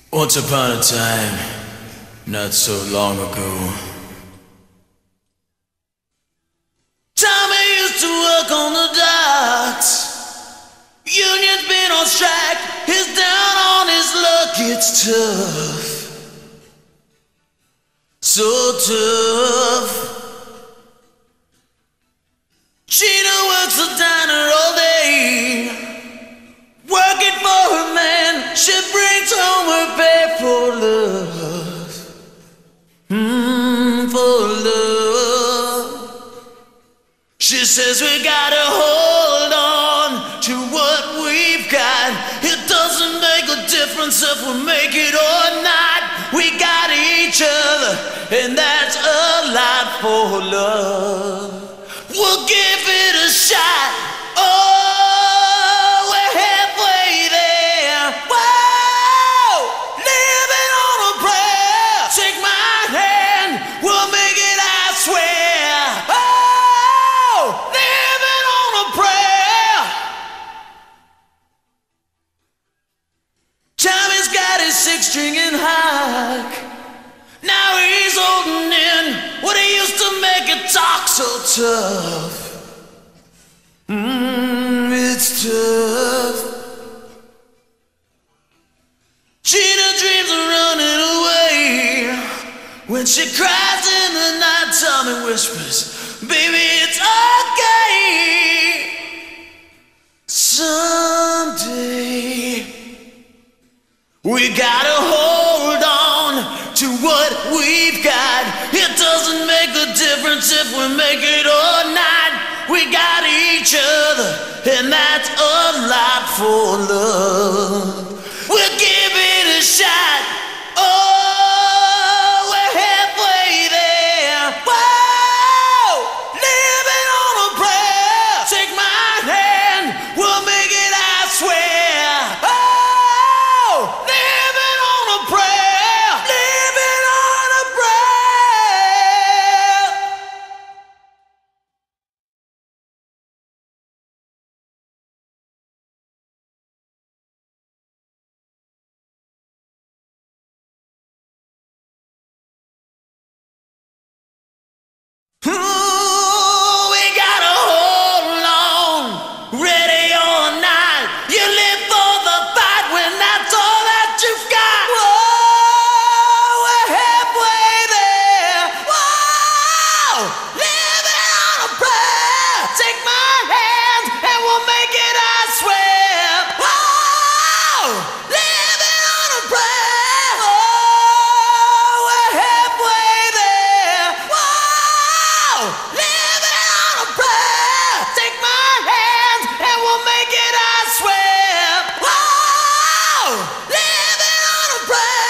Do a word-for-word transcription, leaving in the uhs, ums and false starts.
Once upon a time, not so long ago, Tommy used to work on the docks. Union's been on strike, he's down on his luck. It's tough, so tough. Gina works the diner all day, working for her man. She brings home her pay for love, mm, for love. She says we gotta hold on to what we've got. It doesn't make a difference if we make it or not. We got each other, and that's a lot for love. We'll give it a shot. Oh, we're halfway there. Whoa, living on a prayer. Take my hand, we'll make it, I swear. Oh, living on a prayer. Tommy's got his six-string and hack. Now he's holding in what he used to make it talk so tough. Mmm, it's tough. Gina dreams of running away. When she cries in the night, Tommy whispers, baby, it's okay. Someday we gotta hold on to what we've got. It doesn't make a difference if we make it or not. We got each other, and that's a lot for love. We'll give it a shot. Oh, we're halfway there. Whoa, living on a prayer. Take my hand, we'll make it, I swear. Oh, living on a prayer. Living on a prayer. Ooh, we gotta hold on, ready or not. You live for the fight when that's all that you've got. Whoa, we're halfway there. Whoa, living on a prayer. Take my hand and we'll make it, I swear. Whoa, living on a prayer. Whoa, we're halfway there. Whoa, living on a prayer. Take my hand and we'll make it, I swear. Whoa, living on a prayer.